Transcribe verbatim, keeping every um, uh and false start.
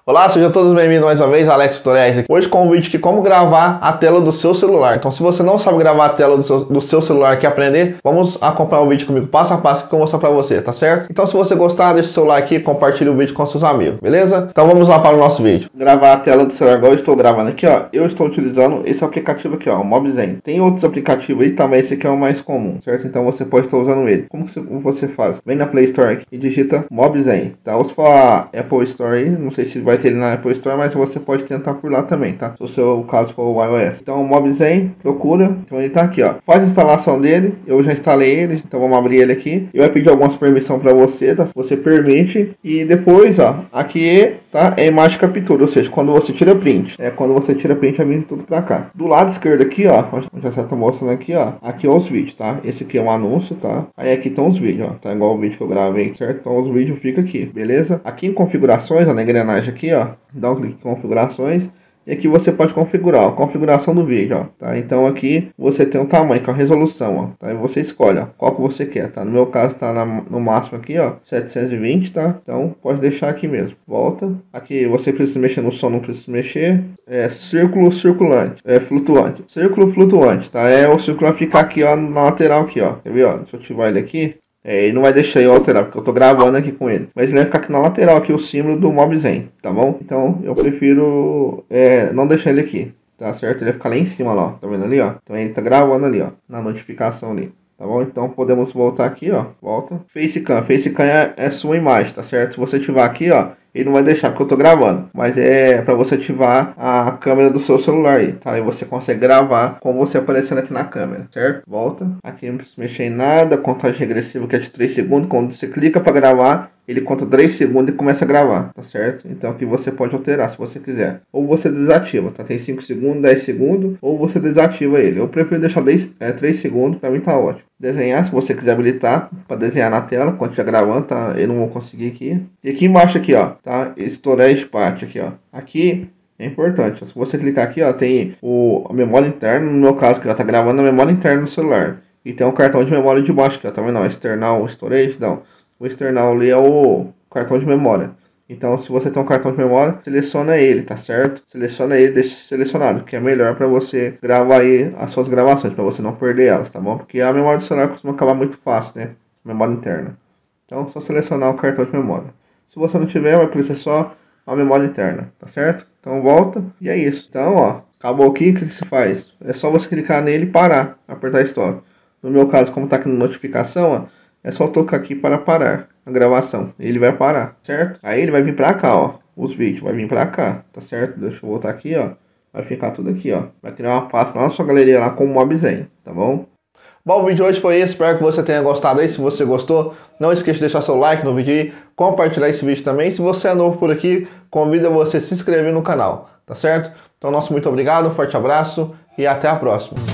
Olá, sejam todos bem-vindos mais uma vez, Alex Tutoriais aqui. Hoje com um vídeo de como gravar a tela do seu celular. Então se você não sabe gravar a tela do seu, do seu celular e quer aprender, vamos acompanhar o vídeo comigo passo a passo que eu vou mostrar pra você, tá certo? Então se você gostar, deixa o seu like aqui e compartilha o vídeo com seus amigos, beleza? Então vamos lá para o nosso vídeo. Gravar a tela do celular igual eu estou gravando aqui, ó. Eu estou utilizando esse aplicativo aqui, ó, o Mobzen. Tem outros aplicativos aí, tá? Mas esse aqui é o mais comum, certo? Então você pode estar usando ele. Como que você faz? Vem na Play Store aqui e digita Mobzen, tá? Ou se for a Apple Store aí, não sei se vai ter ele na Apple Store, mas você pode tentar por lá também, tá? Se o seu caso for o iOS. Então o Mobzen, procura, então ele tá aqui, ó. Faz a instalação dele, eu já instalei ele, então vamos abrir ele aqui. Ele vai pedir algumas permissões para você, tá? Você permite e depois, ó, aqui, tá? É imagem captura, ou seja, quando você tira print. É quando você tira print, vai vir tudo pra cá. Do lado esquerdo aqui, ó, onde já tá mostrando aqui, ó, aqui é os vídeos, tá? Esse aqui é um anúncio, tá? Aí aqui estão os vídeos, ó, tá igual o vídeo que eu gravei, certo? Então os vídeos ficam aqui, beleza? Aqui em configurações, ó, na engrenagem aqui, ó, dá um clique em configurações. E aqui você pode configurar a configuração do vídeo, ó, tá? Então aqui você tem um tamanho, que é a resolução, ó, tá? E você escolhe, ó, qual que você quer, tá? No meu caso tá na, no máximo aqui, ó, setecentos e vinte, tá? Então pode deixar aqui mesmo. Volta. Aqui você precisa mexer no som, não precisa mexer. É círculo circulante, é flutuante. Círculo flutuante, tá? É o círculo vai ficar aqui, ó, na lateral aqui, ó. Quer ver, ó? Deixa eu ativar ele aqui. É, ele não vai deixar eu alterar, porque eu tô gravando aqui com ele. Mas ele vai ficar aqui na lateral, aqui o símbolo do Mobzen, tá bom? Então eu prefiro é, não deixar ele aqui, tá certo? Ele vai ficar lá em cima, lá, ó. Tá vendo ali, ó? Então ele tá gravando ali, ó, na notificação ali. Tá bom? Então podemos voltar aqui, ó. Volta. Facecam. Facecam é, é sua imagem, tá certo? Se você ativar aqui, ó, ele não vai deixar porque eu tô gravando. Mas é para você ativar a câmera do seu celular aí, tá? E você consegue gravar com você aparecendo aqui na câmera, certo? Volta. Aqui não precisa mexer em nada. Contagem regressiva que é de três segundos. Quando você clica para gravar, ele conta três segundos e começa a gravar, tá certo? Então aqui você pode alterar se você quiser. Ou você desativa, tá? Tem cinco segundos, dez segundos. Ou você desativa ele. Eu prefiro deixar dez, é, três segundos, pra mim tá ótimo. Desenhar, se você quiser habilitar para desenhar na tela, quando estiver gravando, tá? Eu não vou conseguir aqui. E aqui embaixo aqui, ó, tá? Storage part aqui, ó. Aqui é importante, ó. Se você clicar aqui, ó, tem o, a memória interna, no meu caso, que ela tá gravando a memória interna do celular. E tem um cartão de memória de baixo aqui, ó, tá vendo? Ó, external storage, não. O external ali é o cartão de memória. Então, se você tem um cartão de memória, seleciona ele, tá certo? Seleciona ele, deixa selecionado, que é melhor para você gravar aí as suas gravações, para você não perder elas, tá bom? Porque a memória do celular costuma acabar muito fácil, né? Memória interna. Então, só selecionar o cartão de memória. Se você não tiver, vai precisar só a memória interna, tá certo? Então, volta e é isso. Então, ó, acabou aqui, o que, que se faz? É só você clicar nele e parar, apertar Stop. No meu caso, como tá aqui na notificação, ó, é só tocar aqui para parar a gravação. Ele vai parar, certo? Aí ele vai vir pra cá, ó. Os vídeos vai vir pra cá, tá certo? Deixa eu voltar aqui, ó. Vai ficar tudo aqui, ó. Vai criar uma pasta lá na sua galeria lá com o Mobzen, tá bom? Bom, o vídeo de hoje foi esse. Espero que você tenha gostado aí. Se você gostou, não esqueça de deixar seu like no vídeo aí. Compartilhar esse vídeo também. Se você é novo por aqui, convido você a se inscrever no canal, tá certo? Então, nosso muito obrigado, um forte abraço e até a próxima.